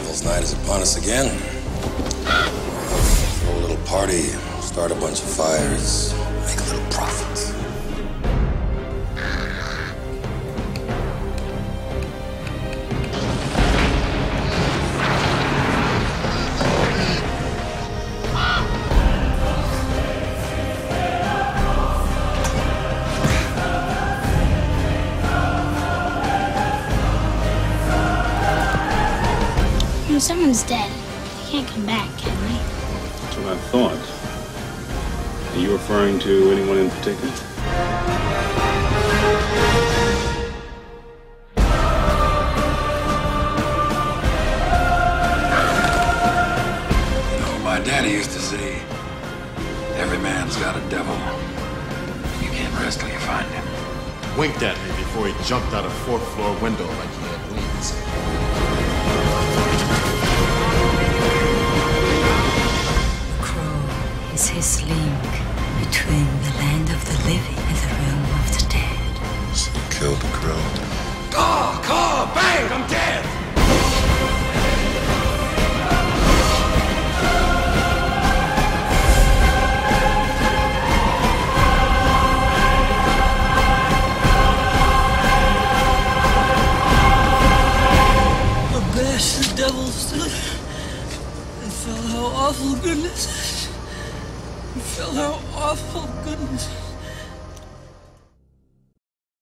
Devil's Night is upon us again. Throw a little party, start a bunch of fires, make a little profit. When someone's dead, they can't come back, can they? That's what I thought. Are you referring to anyone in particular? You know, my daddy used to say, every man's got a devil. You can't rest till you find him. Winked at me before he jumped out a fourth-floor window like he had wings. Is his link between the land of the living and the realm of the dead. So you killed the crow. Call, bang, I'm dead! I bashed the devil's stood and felt how awful goodness is. You felt how awful goodness.